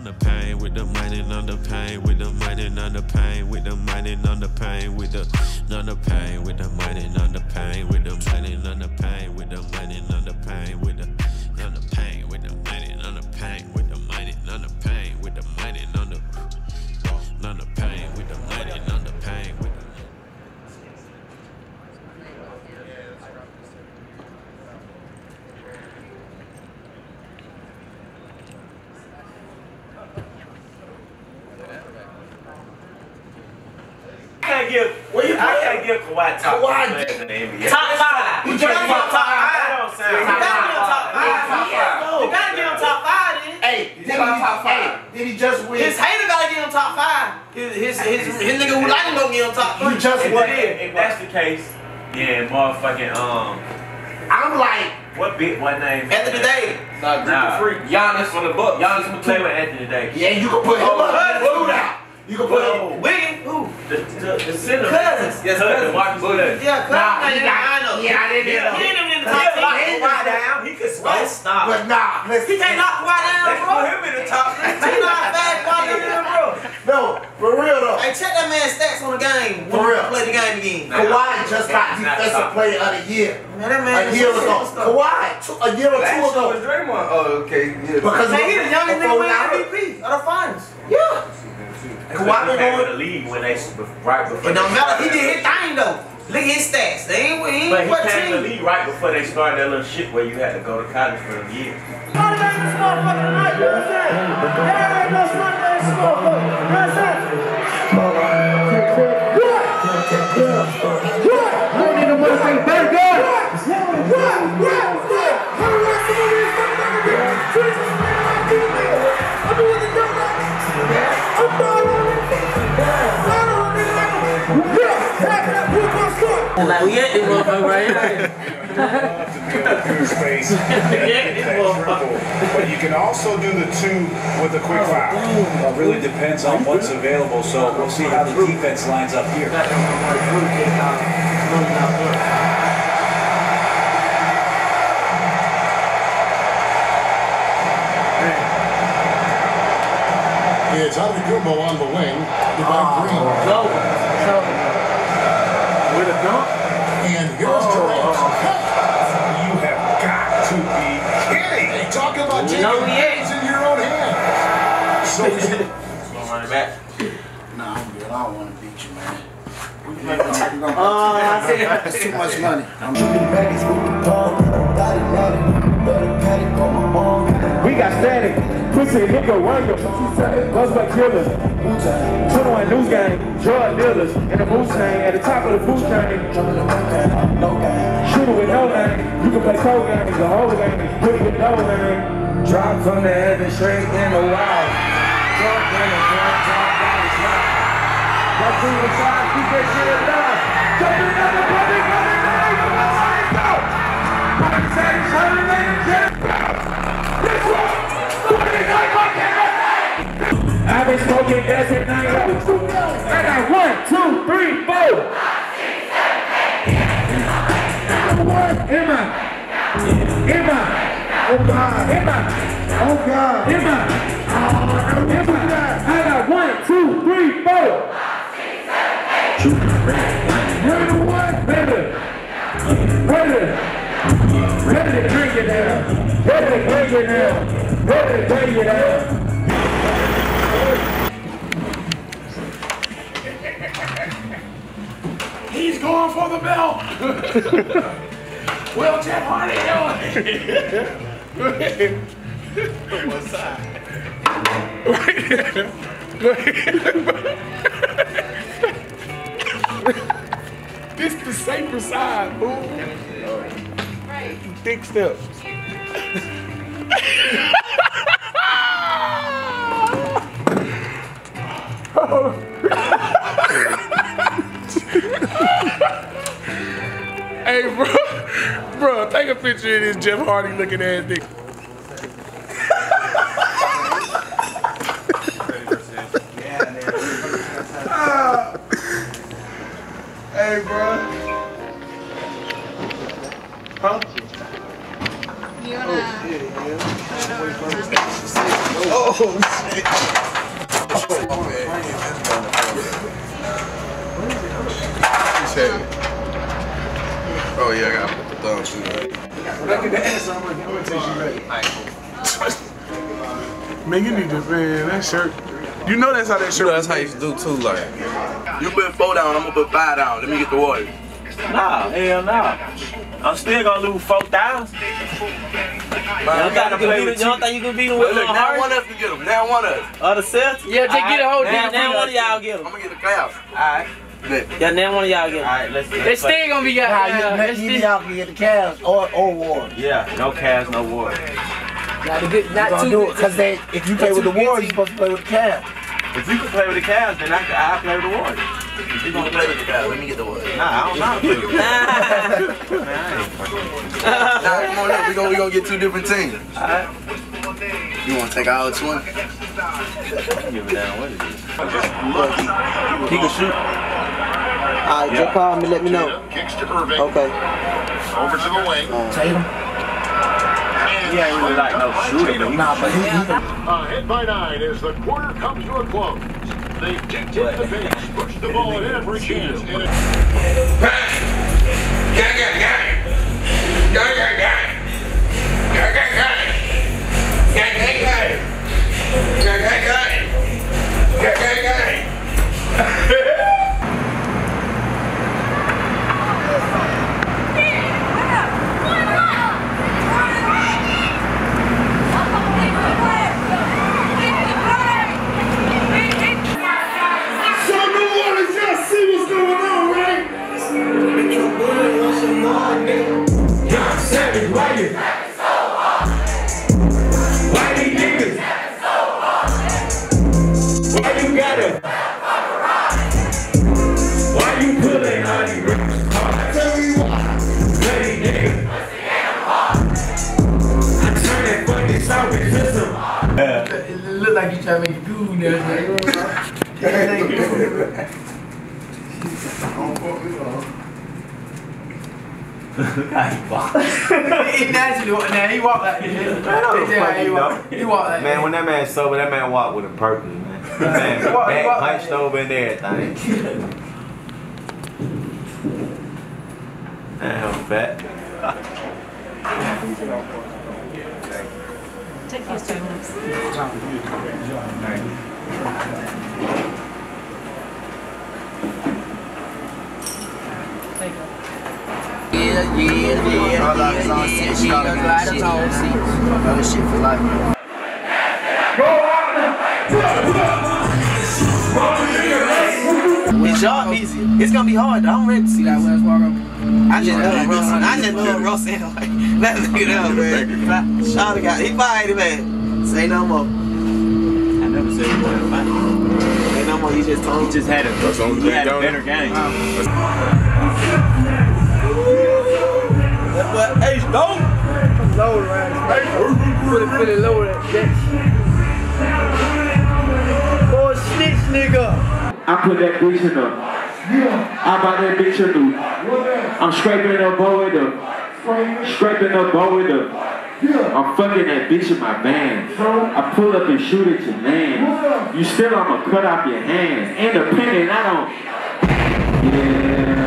on the pain, with the money on the pain, with the money on the pain, with the money on the pain, with the on the pain, with the money on the pain, with the money on the pain, with the money on the pain, with the on the pain, with the money on the pain, with the money on the pain, with the money on the pain, with the money on the pain, with the I can't give Kawhi top 5 in the NBA. Top 5. You gotta give him top 5. You gotta give him top 5 then. Hey, did he just win? His hater gotta give him top 5. His nigga who like him gonna give him top 3. You just won. If that's the case, yeah, motherfucking I'm like, what name? Anthony Davis. Nah, Giannis from the Bucks. Giannis would play with Anthony Davis. yeah, you can put him up. You can put him. Wiggins. Who? The center. Cousins. Yes, Cousins. Marcus Cousins. Yeah, Cousins. He ain't even in the top 10. He knock Kawhi down. He could stop. But nah, He can't knock Kawhi down, Let's bro. put him in the top 3. He not fast Kawhi down, bro. No, for real though. Hey, check that man's stats on the game when For real. we play the game again. Kawhi just got defensive player of the year. Man, that man A year ago. Kawhi, a year or two ago. Draymond. Oh, okay. Yeah. Because Man, he the youngest nigga win before MVP of the finals. Yeah. Kawhi been going to the league when they right before. It don't matter. He did his thing though. Look at his stats. They ain't win. But he came to the league right before they started that little shit where you had to go to college for a year. Like we at this motherfucker right here. But you can also do the 2 with a quick foul. It really depends on what's available, so we'll see how the defense lines up here. It's Antetokounmpo on the wing. Green. With a dunk? And here's Durant. You have got to be kidding. Hey, talk about taking things in your own hand. So Running back. Nah, I'm good. I don't want to beat you, man. That's too much money. We got static. Pussy nigga Williams. Buzzback killers. 21 news gang. Drug dealers. In the boot chain. At the top of the boot chain. Shooter with no name. You can play cold games. The whole game. Put it with no name. Drop from the heaven straight in the wild. Drop in the front. Drop down the slide. Let's see the side. Keep that shit alive. Jumping in the public. Running the way. Come on. Let's go. Party say. Turn it in. This one. I've been smoking gas at night. I got 1, 2, 3, 4. Emma. Oh God. Emma. Oh God. Emma. I got 1, 2, 3, 4. Ready to bring it down. Ready to bring it down. Ready to bring it down. he's going for the belt. Well, Jeff Hardy doing. What side? This the safer side, boo. Right. Thick steps. Hey, bro, take a picture of this Jeff Hardy looking ass nigga. Hey, bro. Huh? You wanna? Oh, Oh yeah, I gotta put the thumbs through that. When I get the ass on, I'm gonna take you back. Man, you need to, man, that shirt. You know that's how that shirt. You know that's how you do too, like. You put 4 down, I'm gonna put 5 down. Let me get the water. Nah, hell nah. I'm still gonna lose 4,000. You don't think you can beat him with Look, now one of us can get him. Now one of us. Other Celtics? Yeah, just get a whole now, damn now one of y'all get him. I'm gonna get the Cavs. Alright. Yeah, now one of y'all get him. Alright, let's see. It's still gonna be Either y'all can get the Cavs or Warriors. Yeah, no Cavs, no Warriors. Not to do it, because if you play with the Warriors, you're supposed to play with the Cavs. If you can play with the Cavs, then I'll play with the Warriors. If you gonna play with the Cavs, let me get the Warriors. Nah, I don't know how to play with the Cavs. Nah, come on up. We gonna get 2 different teams. Alright. You wanna take all 20? Give it down. What is this? He can shoot. Alright, just call me, let me know. Kicks to Irving. Okay. Over to the wing. Tatum. He ain't really like no shooter, but Hit by 9 as the quarter comes to a close. They dictate the pace, push the ball at every chance. It look like you trying to make a goon there. He naturally walked now. He walked like this. He walked like man, when that man's sober, that man walked with a purpose, man. That man back punched over and everything. Damn, fat. Take these 2 minutes. Shit for life. His job easy. It's gonna be hard though. I'm ready to see that Wells Fargo. I just love Russ anyway. That nigga up, man. Shawty got, he fired, man. Say no more. I never said he wanted to fight. Say no more, he just told me. He just had a better game. But hey, don't low around his put it low that boy snitch nigga. I put that bitch in the. I bought that bitch in the. I'm scraping up bow with the. Scraping up bow with the. I'm fucking that bitch in my van. I pull up and shoot at your man. You still, I'ma cut off your hands. Independent, I don't. Yeah.